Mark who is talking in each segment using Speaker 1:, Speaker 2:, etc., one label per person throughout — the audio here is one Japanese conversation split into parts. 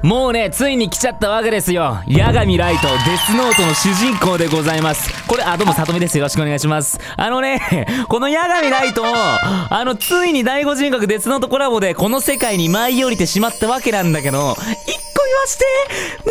Speaker 1: もうね、ついに来ちゃったわけですよ。八神ライト、デスノートの主人公でございます。これ、どうも、さとみです。よろしくお願いします。この八神ライト、ついに第五人格デスノートコラボで、この世界に舞い降りてしまったわけなんだけど、一個言わして、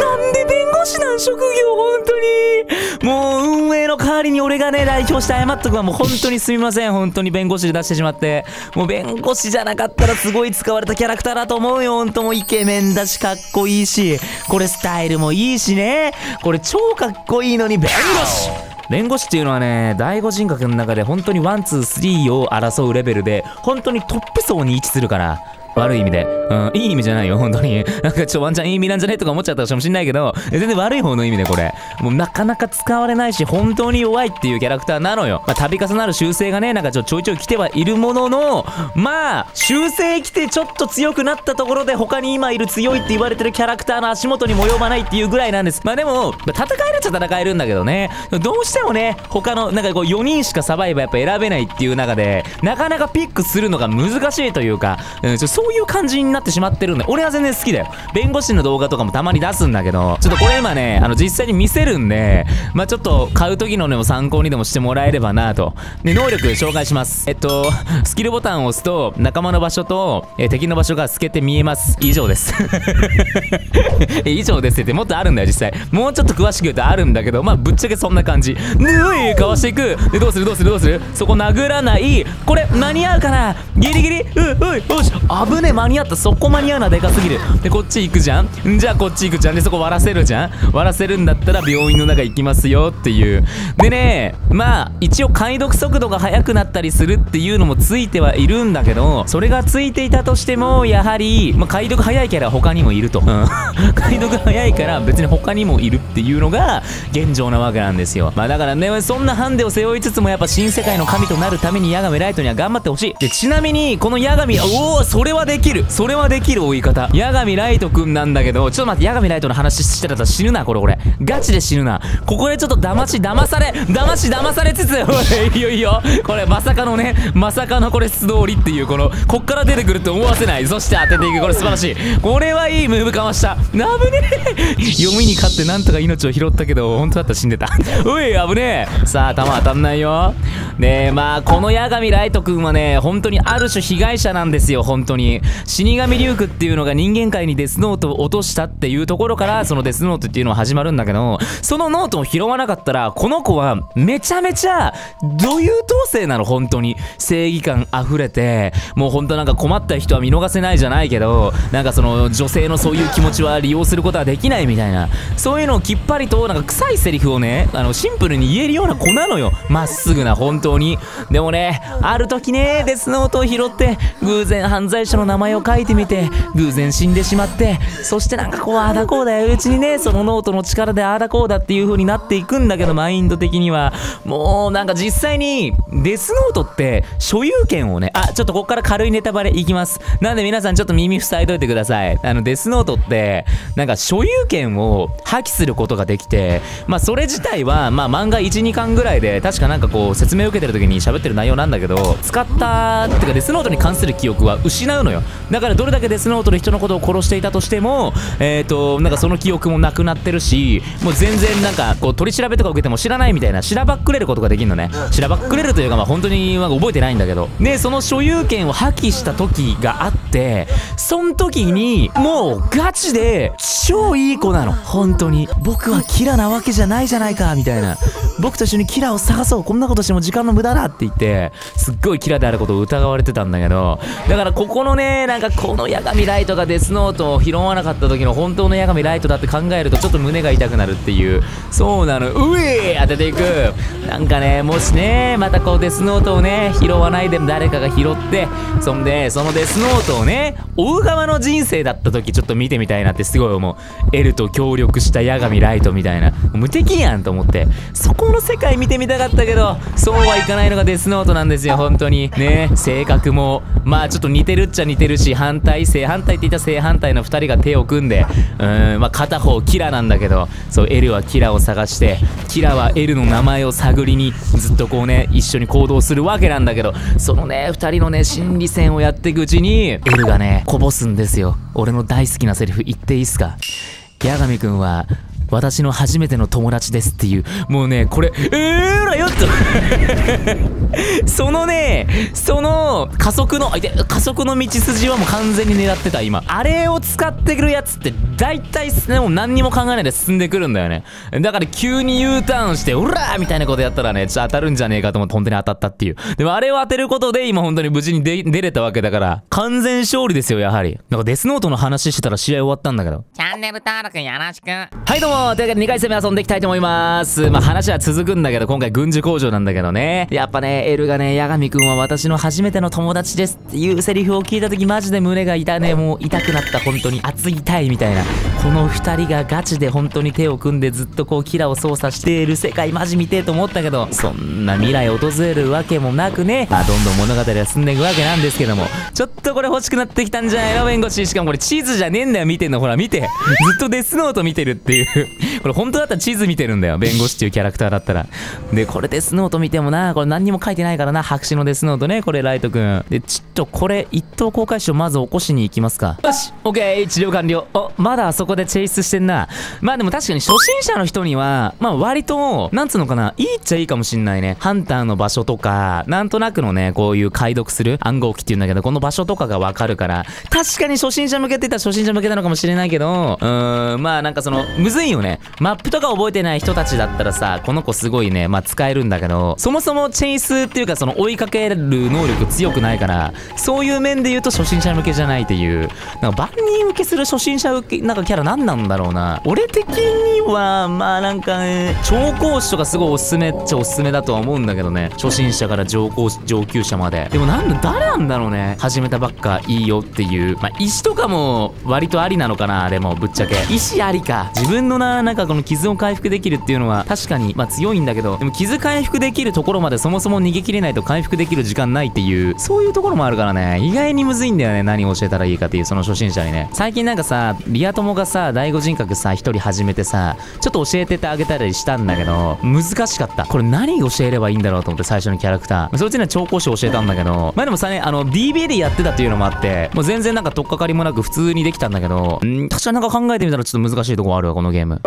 Speaker 1: なんで弁護士なん職業、本当に。もう、運営の代わりに俺がね、代表して謝っとくわ。もう本当にすみません。本当に弁護士で出してしまって。もう弁護士じゃなかったらすごい使われたキャラクターだと思うよ。本当もうイケメンだし、かっこいいし、これスタイルもいいしね。これ超かっこいいのに弁護士弁護士っていうのはね、第五人格の中で本当にワン、ツー、スリーを争うレベルで、本当にトップ層に位置するから。悪い意味で。いい意味じゃないよ、本当に。なんかワンチャンいい意味なんじゃねとか思っちゃったかもしんないけど、全然悪い方の意味でこれ。もうなかなか使われないし、本当に弱いっていうキャラクターなのよ。まあ、度重なる修正がね、なんかちょいちょい来てはいるものの、まあ、修正来てちょっと強くなったところで、他に今いる強いって言われてるキャラクターの足元にも及ばないっていうぐらいなんです。まあでも、戦えるっちゃ戦えるんだけどね。どうしてもね、他の、なんかこう4人しかサバイバーやっぱ選べないっていう中で、なかなかピックするのが難しいというか、そういう感じになってしまってるんで、俺は全然好きだよ。弁護士の動画とかもたまに出すんだけど、ちょっとこれ今ね、実際に見せるんで、まあちょっと買う時のねも参考にでもしてもらえればなと。で、能力紹介します。スキルボタンを押すと、仲間の場所と、敵の場所が透けて見えます。以上です。以上ですってもっとあるんだよ、実際。もうちょっと詳しく言うとあるんだけど、まあぶっちゃけそんな感じ。で、かわしていく。で、どうするそこ殴らない。これ、間に合うかなギリギリよし危ねえ、間に合った。そこ間に合うのはでかすぎる。で、こっち行くじゃん。じゃあこっち行くじゃん。で、そこ割らせるじゃん。割らせるんだったら病院の中行きますよっていう。でね、まあ一応解読速度が速くなったりするっていうのもついてはいるんだけど、それがついていたとしてもやはり、まあ、解読速いキャラは他にもいると。解読速いから別に他にもいるっていうのが現状なわけなんですよ。まあだからね、そんなハンデを背負いつつもやっぱ新世界の神となるために八神ライトには頑張ってほしい。で、ちなみにこの八神、それはできる追い方。八神ライトくんなんだけど、ちょっと待って、八神ライトの話してたら死ぬな、これ。ガチで死ぬな。ここでちょっと騙されつつ、いいよ。これ、まさかのこれ素通りっていう、こっから出てくるって思わせない。そして当てていく。これ素晴らしい。これはいいムーブかました。危ねえ。読みに勝ってなんとか命を拾ったけど、本当だったら死んでた。おい、危ねえ。さあ、弾当たんないよ。で、まあ、この八神ライトくんはね、本当にある種被害者なんですよ、本当に。死神リュウクっていうのが人間界にデスノートを落としたっていうところから、そのデスノートっていうのは始まるんだけど、そのノートを拾わなかったら、この子はめちゃめちゃど優等生なの、本当に。正義感溢れて、もう本当なんか困った人は見逃せないじゃないけど、なんかその女性のそういう気持ちは利用することはできないみたいな、そういうのをきっぱりとなんか臭いセリフをね、シンプルに言えるような子なのよ。まっすぐな、本当に。でもね、ある時ね、デスノートを拾って、偶然犯罪者の名前を書いてみて、偶然死んでしまって、そしてなんかこう、ああだこうだようちにね、そのノートの力でああだこうだっていう風になっていくんだけど、マインド的には。もうなんか実際に、デスノートって所有権をね、ちょっとこっから軽いネタバレいきます。なんで皆さんちょっと耳塞いどいてください。デスノートって、なんか所有権を破棄することができて、まあそれ自体は、まあ漫画1、2巻ぐらいで、確かなんかこう説明を受けてる時に喋ってる内容なんだけど、使ったってかデスノートに関する記憶は失うのよ。だからどれだけデスノートで人のことを殺していたとしても、なんかその記憶もなくなってるし、もう全然なんかこう取り調べとか受けても知らないみたいな、しらばっくれることができるのね。しらばっくれるというか、まあ本当になんか覚えてないんだけど。で、その所有権を破棄した時があって、その時にもうガチで超いい子なの。本当に。僕はキラなわけじゃないじゃないか、みたいな。僕と一緒にキラを探そう。こんなことしても時間の無駄だって言って、すっごいキラであることを疑われてたんだけど、だからここのね、なんかこの八神ライトがデスノートを拾わなかった時の本当の八神ライトだって考えるとちょっと胸が痛くなるっていう。そうなの。当てていく。なんかね、もしね、またこうデスノートをね、拾わないで誰かが拾って、そんで、そのデスノートをね、追う側の人生だった時ちょっと見てみたいなってすごい思う。エルと協力した八神ライトみたいな。無敵やんと思って。そこの世界見てみたかったけど、そうはいかないのがデスノートなんですよ、本当に。ね、性格も、まあちょっと似てるっちゃ似てるし、正反対って言った正反対の2人が手を組んで、まあ片方キラなんだけど、そう、エルはキラを探して、キラはエルの名前を探りに、ずっとこうね、一緒に行動するわけなんだけど、そのね、2人のね、心理戦をやっていくうちに、エルがね、 こぼすんですよ。俺の大好きなセリフ言っていいっすか？八神くんは私の初めての友達ですっていう、もうね、これ、らよっとそのね、その加速の道筋はもう完全に狙ってた、今。あれを使ってくるやつって、大体ね、もう何にも考えないで進んでくるんだよね。だから急に U ターンして、うらーみたいなことやったらね、当たるんじゃねえかと思って本当に当たったっていう。でもあれを当てることで、今本当に無事に出れたわけだから、完全勝利ですよ、やはり。なんかデスノートの話してたら試合終わったんだけど。
Speaker 2: チャンネル登録よろしく。
Speaker 1: はいどうも、というわけで2回戦目遊んでいきたいと思います。まあ話は続くんだけど、今回軍事工場なんだけどね。やっぱね、エルがね、八神くんは私の初めての友達ですっていうセリフを聞いた時マジで胸が痛ね、もう痛くなった、本当に。熱い痛いみたいな。この二人がガチで本当に手を組んでずっとこうキラを操作している世界マジ見てえと思ったけど、そんな未来訪れるわけもなくね。まあどんどん物語は進んでいくわけなんですけども、ちょっとこれ欲しくなってきたんじゃないの弁護士。しかもこれ地図じゃねえんだよ、見てんの。ほら見て。ずっとデスノート見てるっていうこれ本当だったら地図見てるんだよ、弁護士っていうキャラクターだったら。でこれデスノート見てもな、これ何にも書いてないからな、白紙のデスノートね、これライトくんで。ちょっとこれ一等航海士をまず起こしに行きますか。よし、オッケー、治療完了。まだあそこでチェイスしてんな。まあでも確かに初心者の人にはまあ割となんつうのかな、いいっちゃいいかもしんないね。ハンターの場所とかなんとなくのね、こういう解読する暗号機っていうんだけど、この場所とかがわかるから、確かに初心者向けって言ったら初心者向けなのかもしれないけど、まあなんかそのむずいよね。マップとか覚えてない人たちだったらさ、この子すごいね、まあ使えるんだけど、そもそもチェイスっていうかその追いかける能力強くないから、そういう面で言うと初心者向けじゃないっていう、なんか万人受けする初心者受けなんかキャラ何なんだろうな。俺的にはまあなんかね、調校士とかすごいおすすめっちゃおすすめだとは思うんだけどね、初心者から上級者まで。でも誰なんだろうね、始めたばっかいいよっていう。まあ石とかも割とありなのかな。でもぶっちゃけ石ありか。自分のなんかこの傷を回復できるっていうのは確かにまあ強いんだけど、でも傷回復できるところまでそもそも逃げ切れないと回復できる時間ないっていう、そういうところもあるからね、意外にむずいんだよね、何を教えたらいいかっていう、その初心者にね。最近なんかさ、リア友がさ、第五人格さ一人始めてさ、ちょっと教えてあげたりしたんだけど、難しかった。これ何教えればいいんだろうと思って、最初のキャラクターそいつには調校士教えたんだけど、まあでもさね、DB でやってたっていうのもあって、もう全然なんか取っかかりもなく普通にできたんだけど、確かになんか考えてみたらちょっと難しいとこあるわ、このゲーム。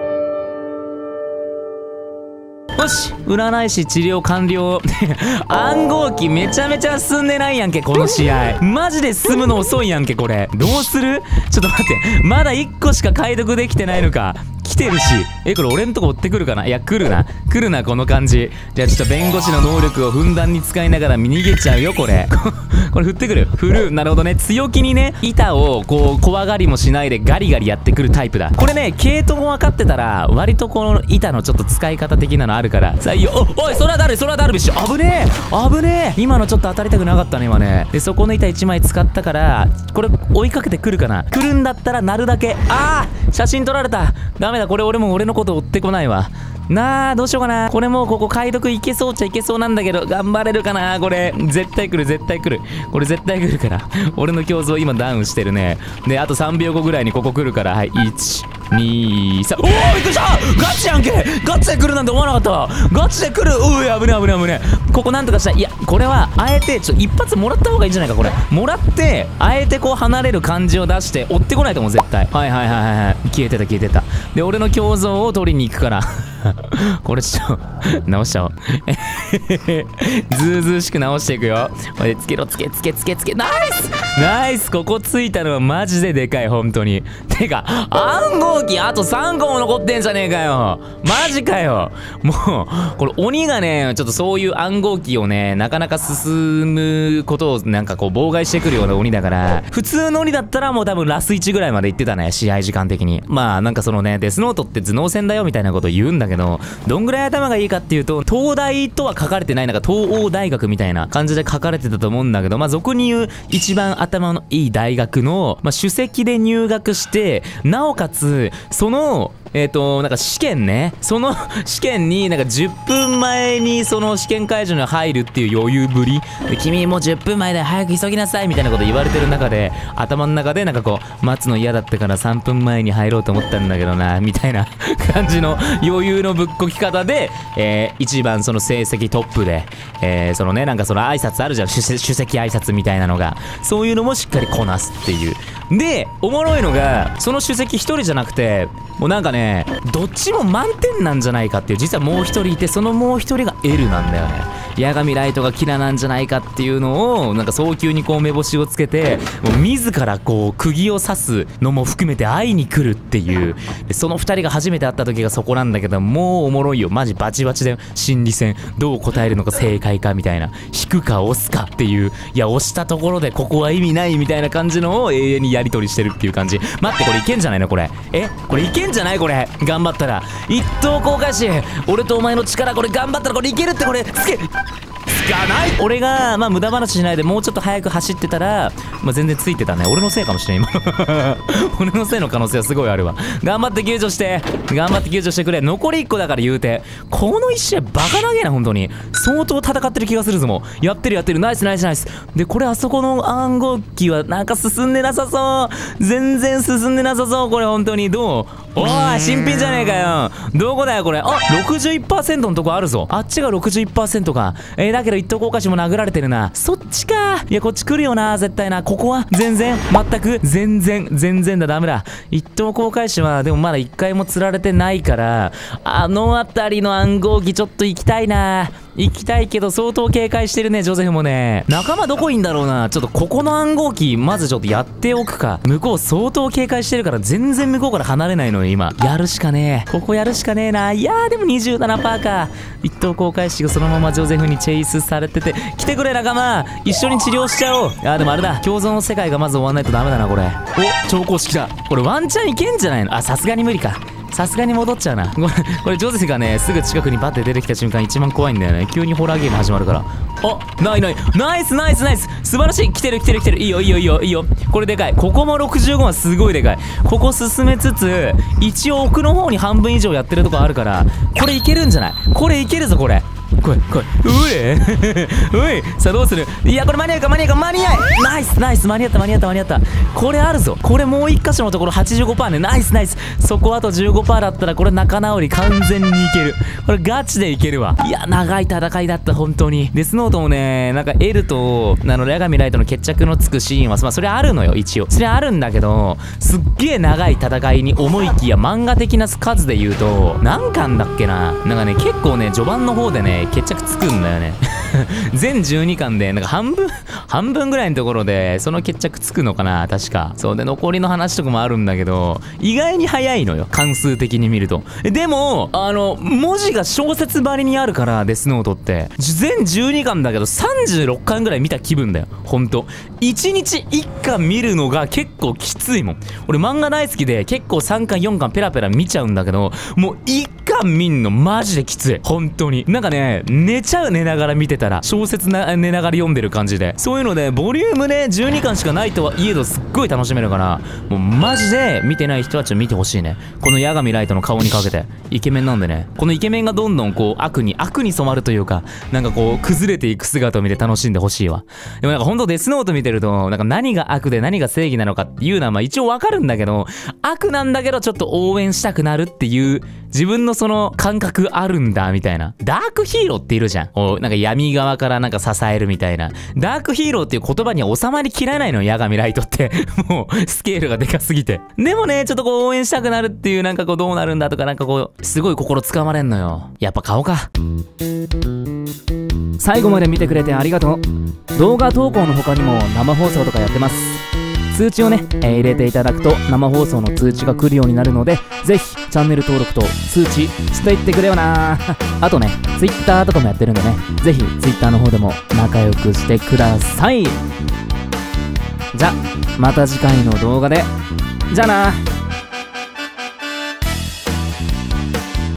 Speaker 1: よし、占い師治療完了暗号機めちゃめちゃ進んでないやんけ、この試合。マジで進むの遅いやんけ、これ。どうする？ちょっと待って、まだ1個しか解読できてないのか。来てるし。これ俺んとこ追ってくるかな。いや、来るな、この感じ。じゃあちょっと弁護士の能力をふんだんに使いながら逃げちゃうよ、これ。これ振ってくる。振る。なるほどね。強気にね、板をこう、怖がりもしないでガリガリやってくるタイプだ。これね、系統分かってたら、割とこの板のちょっと使い方的なのあるから。採用。おい、それはダルビッシュ。危ねえ。今のちょっと当たりたくなかったね、今ね。で、そこの板1枚使ったから、これ追いかけてくるかな。来るんだったらなるだけ。写真撮られた。ダメだ、これ俺も俺のこと追ってこないわ。どうしようかな。これもうここ解読いけそうっちゃいけそうなんだけど、頑張れるかな。これ絶対来る。これ絶対来るから。俺の競争今ダウンしてるね。であと3秒後ぐらいにここ来るから、はい、1、2、3。おお、びっくりした。ガチやんけ。ガチで来るなんて思わなかったわ。ガチで来る。危ね。ここなんとかしたい。いや、これはあえて一発もらった方がいいんじゃないか。これもらってあえてこう離れる感じを出して追ってこないと思う、絶対。はい。消えてた。で俺の競争を取りに行くからこれちょっと直しちゃおうずうずうしく直していくよ。これつけナイス。ここついたのはマジででかい、本当に。てか暗号機あと3個も残ってんじゃねえかよ。マジかよ。もうこれ鬼がね、ちょっとそういう暗号機をね、なかなか進むことをなんかこう妨害してくるような鬼だから、普通の鬼だったらもう多分ラス1ぐらいまで行ってたね、試合時間的に。まあなんかそのね、デスノートって頭脳戦だよみたいなこと言うんだけど、どんぐらい頭がいいかっていうと、東大とは書かれてない、なんか東欧大学みたいな感じで書かれてたと思うんだけど、まあ俗に言う一番頭のいい大学の、まあ、首席で入学して、なおかつそのなんか試験ね。その試験になんか10分前にその試験会場に入るっていう余裕ぶりで、君もう10分前で早く急ぎなさいみたいなこと言われてる中で、頭の中でなんかこう待つの嫌だったから3分前に入ろうと思ったんだけどなみたいな感じの余裕のぶっこき方で、一番その成績トップで、そのね、なんかその挨拶あるじゃん、首席挨拶みたいなのが、そういいうのもしっかりこなすっていう。でおもろいのがその主席1人じゃなくて、もうなんかねどっちも満点なんじゃないかっていう、実はもう1人いて、そのもう1人が L なんだよね。八神ライトがキラなんじゃないかっていうのをなんか早急にこう目星をつけて、もう自らこう釘を刺すのも含めて会いに来るっていう。でその2人が初めて会った時がそこなんだけど、もうおもろいよマジバチバチで心理戦、どう答えるのか正解かみたいな、引くか押すかっていう、いや押したところでここは意味ないみたいな感じのを永遠にやり取りしてるっていう感じ。待って、これいけんじゃないのこれ。これいけんじゃないこれ。頑張ったら一等航海士、俺とお前の力これ頑張ったらこれいけるって、これつかない。俺が無駄話しないでもうちょっと早く走ってたら、全然ついてたね。俺のせいかもしれん今俺のせいの可能性はすごいあるわ。頑張って救助して、頑張って救助してくれ。残り1個だから言うて、この1試合バカ長えな本当に。相当戦ってる気がするぞ。もうやってるナイスナイスナイス。でこれあそこの暗号機はなんか進んでなさそう、全然進んでなさそう。これ本当にどう。おい新品じゃねえかよ。どこだよこれ。あ 61% のとこあるぞ。あっちが 61% か。だけど一等航海士も殴られてるな。そっちか。いやこっち来るよな絶対な。ここは全然全く全然だ、ダメだ。一等航海士はでもまだ1回も釣られてないから、あの辺りの暗号機ちょっと行きたいな。行きたいけど相当警戒してるねジョゼフもね。仲間どこいんだろうな。ちょっとここの暗号機まずちょっとやっておくか。向こう相当警戒してるから全然向こうから離れないのよ今。やるしかねえ、ここやるしかねえな。いやーでも 27% か。一等航海士がそのままジョゼフにチェイスされてて、来てくれ仲間、一緒に治療しちゃおう。でもあれだ、共存の世界がまず終わんないとダメだなこれ。お超公式だ。これワンチャンいけんじゃないの。さすがに無理か。さすがに戻っちゃうな。これジョゼフがねすぐ近くにバッて出てきた瞬間一番怖いんだよね。急にホラーゲーム始まるから。ナイス素晴らしい。来てるいいよ。これでかい。ここも65はすごいでかい。ここ進めつつ一応奥の方に半分以上やってるとこあるから、これいけるんじゃない。これいけるぞこれ。来い。さあどうする。いやこれ間に合い。ナイス間に合った。これあるぞ。これもう1箇所のところ 85% ね。ナイス。そこあと 15% だったらこれ仲直り完全にいける。これガチでいけるわ。いや長い戦いだった本当に。デスノートもねなんか L と八神ライトの決着のつくシーンはそれあるのよ一応。それあるんだけど、すっげえ長い戦いに思いきや漫画的な数で言うと何巻だっけな。なんかね結構ね序盤の方でね決着つくんだよね全12巻でなんか半分ぐらいのところでその決着つくのかな確か。そうで残りの話とかもあるんだけど、意外に早いのよ関数的に見ると。でも文字が小説ばりにあるからデスノートって全12巻だけど36巻ぐらい見た気分だよほんと。1日1巻見るのが結構きついもん。俺漫画大好きで結構3巻4巻ペラペラ見ちゃうんだけど、もう1巻見んのマジできつい本当に。なんかね寝ちゃう、寝ながら見てたら。小説寝ながら読んでる感じで。そういうのでボリュームね12巻しかないとはいえどすっごい楽しめるから、もうマジで見てない人はちょっと見てほしいね。この八神ライトの顔にかけてイケメンなんでね、このイケメンがどんどんこう悪に染まるというか、なんかこう崩れていく姿を見て楽しんでほしいわ。でもなんかほんとデスノート見てるとなんか何が悪で何が正義なのかっていうのは一応わかるんだけど、悪なんだけどちょっと応援したくなるっていう自分のその感覚あるんだみたいな。ダークヒーローっているじゃん。なんか闇側からなんか支えるみたいな。ダークヒーローっていう言葉には収まりきらないのよ八神ライトってもうスケールがでかすぎて。でもねちょっとこう応援したくなるっていう、なんかこうどうなるんだとかなんかこうすごい心つかまれんのよ。やっぱ買おうか。
Speaker 2: 最後まで見てくれてありがとう。動画投稿の他にも生放送とかやってます。通知をね、入れていただくと生放送の通知が来るようになるので、ぜひチャンネル登録と通知していってくれよな。あとね Twitter とかもやってるんでね、ぜひ Twitter の方でも仲良くしてください。じゃまた次回の動画で。じゃあな。